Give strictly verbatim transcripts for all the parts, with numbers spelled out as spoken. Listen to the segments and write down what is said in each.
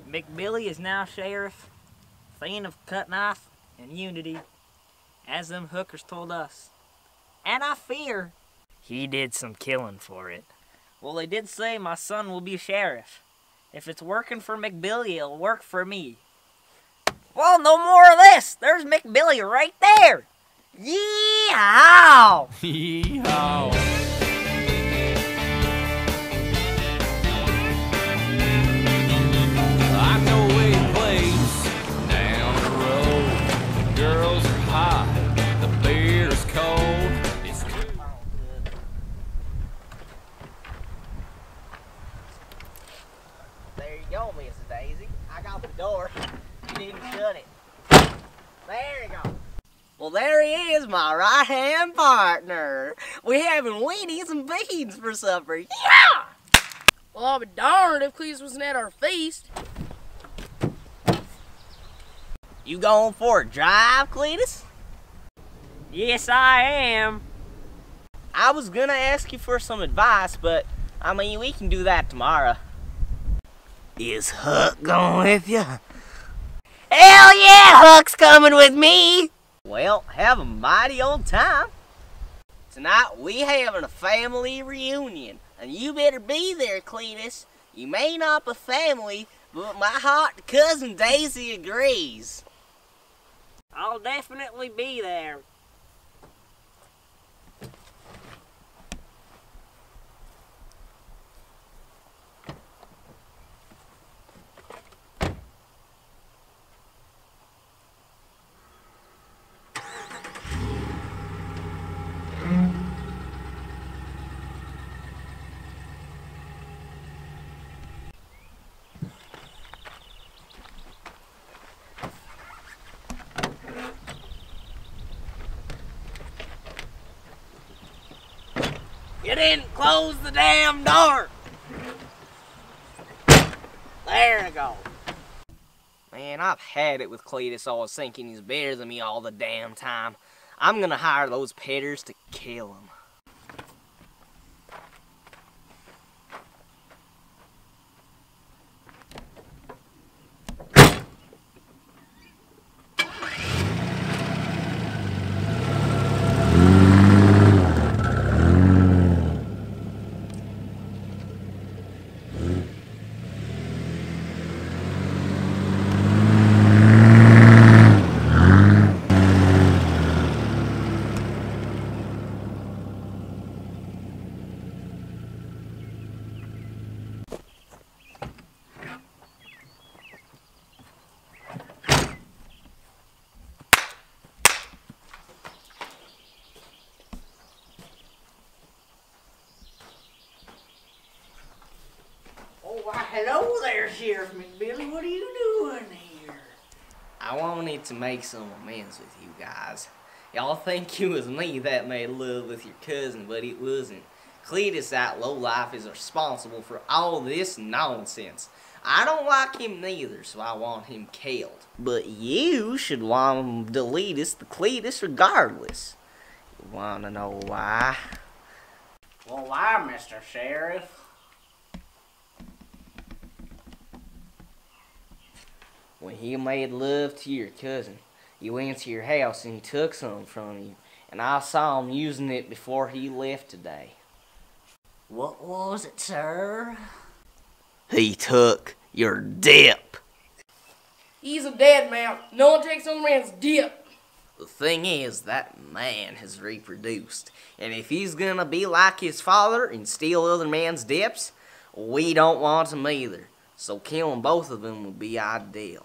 MacBilly is now sheriff, fan of cut knife and unity, as them hookers told us. And I fear he did some killing for it. Well, they did say my son will be sheriff. If it's working for MacBilly, it'll work for me. Well, no more of this. There's MacBilly right there. Yee-haw! Yee-haw! I know a place down the road. The girls are hot, the beer's cold. It's There you go, Missus Daisy. I got the door. You didn't shut it. There you go. Well, there he is, my right-hand partner. We having weenies and beans for supper. Yeah! Well, I'll be darned if Cletus wasn't at our feast. You going for a drive, Cletus? Yes, I am. I was gonna ask you for some advice, but, I mean, we can do that tomorrow. Is Huck going with you? Hell yeah, Huck's coming with me! Well, have a mighty old time. Tonight we having a family reunion, and you better be there, Cletus. You may not be family, but my hot cousin Daisy agrees. I'll definitely be there. You didn't close the damn door. There you go. Man, I've had it with Cletus always thinking he's better than me all the damn time. I'm gonna hire those petters to kill him. Why, hello there, Sheriff MacBilly. What are you doing here? I wanted to make some amends with you guys. Y'all think it was me that made love with your cousin, but it wasn't. Cletus, that lowlife, is responsible for all this nonsense. I don't like him neither, so I want him killed. But you should want him deletus the Cletus regardless. You wanna know why? Well, why, Mister Sheriff? When he made love to your cousin, you went to your house and he took some from you, and I saw him using it before he left today. What was it, sir? He took your dip. He's a dead man. No one takes on a man's dip. The thing is, that man has reproduced, and if he's gonna be like his father and steal other man's dips, we don't want him either. So killing both of them would be ideal.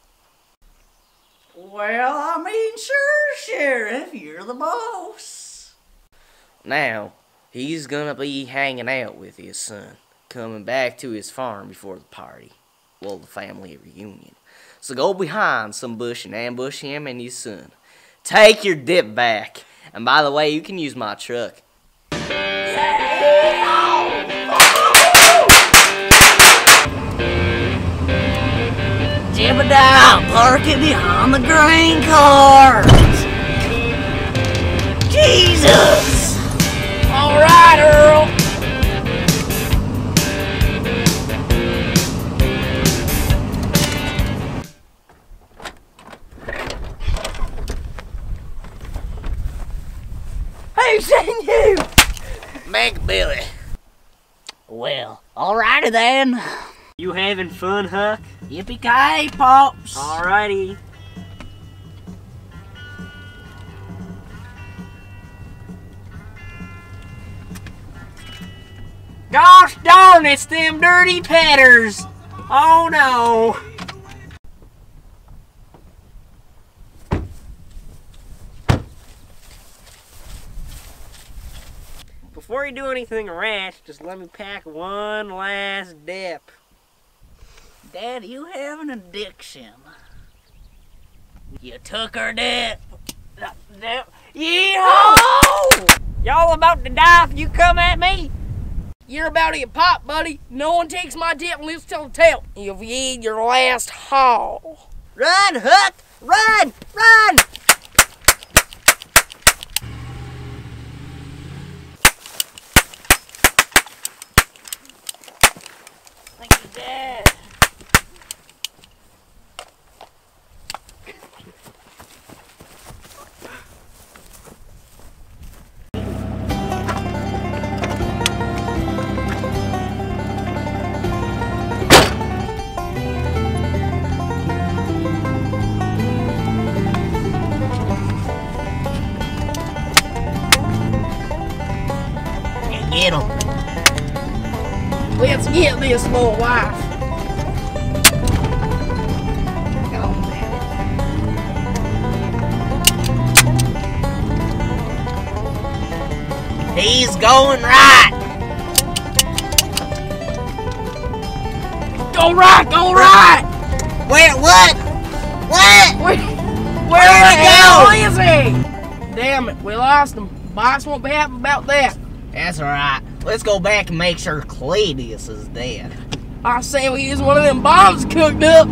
Well, I mean, sure, Sheriff, you're the boss. Now, he's gonna be hanging out with his son, coming back to his farm before the party. Well, the family reunion. So go behind some bush and ambush him and his son. Take your dip back. And by the way, you can use my truck. Down, park it behind the grain cart. Jesus! All right, Earl. seen you! MacBilly. Well, alrighty then. You having fun, Huck? Yippee-ki-yay, Pops. Alrighty. Gosh darn, it's them dirty petters! Oh no! Before you do anything rash, just let me pack one last dip. Dad, you have an addiction. You took her dip. Yeehaw! Y'all about to die if you come at me? You're about to get popped, buddy. No one takes my tip and lives to tell the tale. You've eaten your last haul. Run, Huck! Run! Run! Thank you, Dad. Get him. Let's get this little wife. Oh, man. He's going right. Go right, go right! Wait, what? What? Where, Where where did the he hell go? is he? Damn it, we lost him. Boss won't be happy about that. That's alright. Let's go back and make sure Cletus is dead. I say we use one of them bombs cooked up.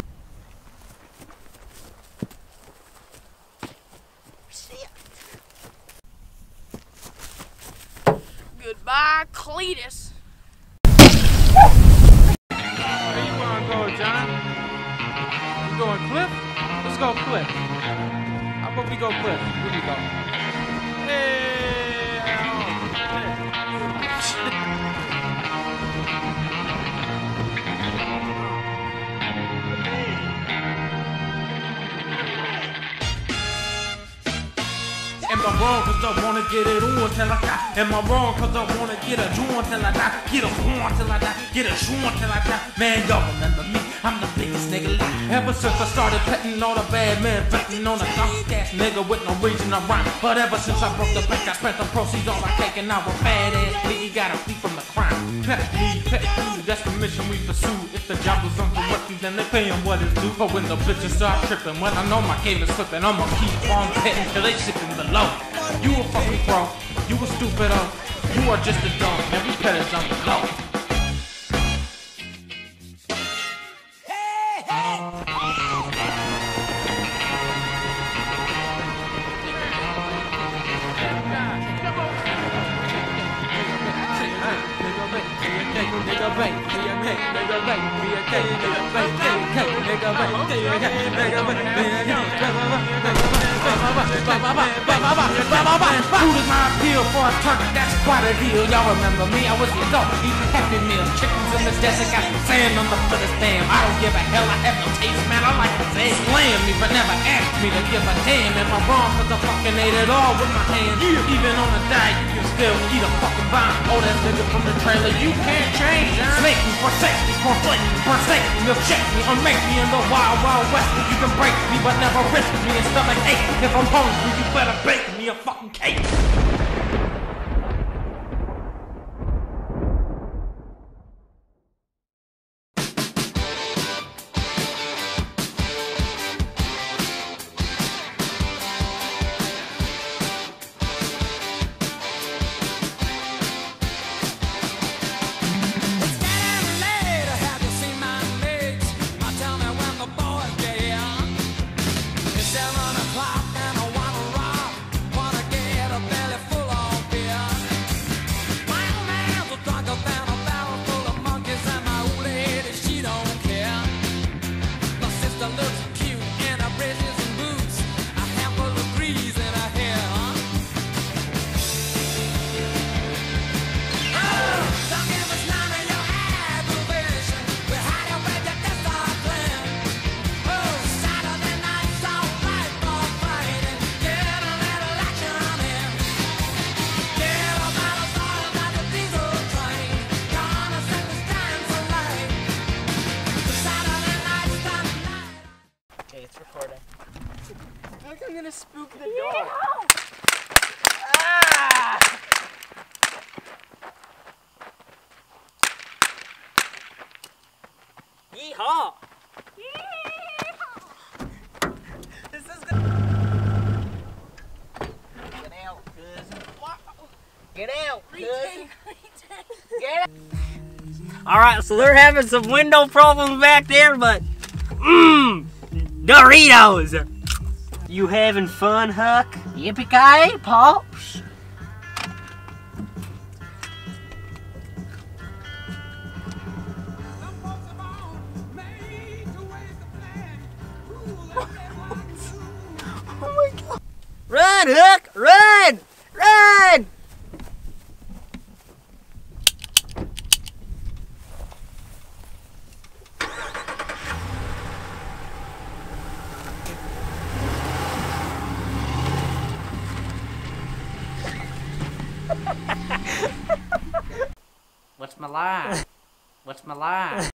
Goodbye, Cletus. Where you wanna go, John? You going Cliff? Let's go Cliff. How about we go Cliff? Where we go? Hey, Am I wrong cause I wanna get it on till I die? Am I wrong cause I wanna get a joint till I die? Get a horn till I die, get a joint till I die. Man, y'all remember me, I'm the biggest nigga alive. Ever since I started petting all the bad men, betting on a cock ass nigga with no reason to rhyme. But ever since I broke the bank, I spent the proceeds on my cake and now a bad ass nigga gotta flee from the crime. Pet me, pet you, that's the mission we pursue. If the job was uncorrected, then they pay him what it's due. But when the bitches start tripping, when I know my game is slipping, I'ma keep on petting till they sipping below. You a fucking pro, you a stupid oh, you are just a dog, every pet is on the low. Food is my appeal for a turkey, that's quite a deal. Y'all remember me, I was your dog, eating Happy Meals. Chickens in the desert, got some sand on the foot of stam. I don't give a hell, I have no taste, man, I like to say slam me, but never asked me to give a damn. Am I wrong cause I fucking ate it all with my hands? Even on a diet, you can still eat a fucking vine. Oh, that nigga from the trailer, you can't change, huh? Snake me, forsake me, conflate me, forsake me, milkshake me, unmake me in the wild, wild west. You can break me, but never risk me and stomach ache. If I'm hungry, you better bake me a fucking cake. Seven o'clock and I wanna rock, wanna get a belly gonna spook the dog. Ah! Yeehaw! This is gonna... Get out, cousin. Get out, cousin. Get out. Alright, so they're having some window problems back there, but... Mmm! Doritos! You having fun, Huck? Yippee-ki-yay, Pops. Run, Huck! Run! Run! What's my line? What's my line?